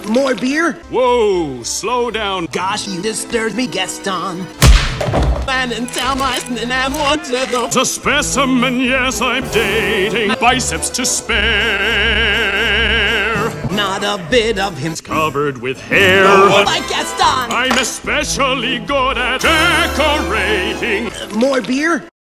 More beer? Whoa, slow down. Gosh, you disturbed me, Gaston. And tell my and want to go. A specimen, yes, I'm dating. Biceps to spare. Not a bit of him's Covered with hair. like Gaston. I'm especially good at decorating. More beer?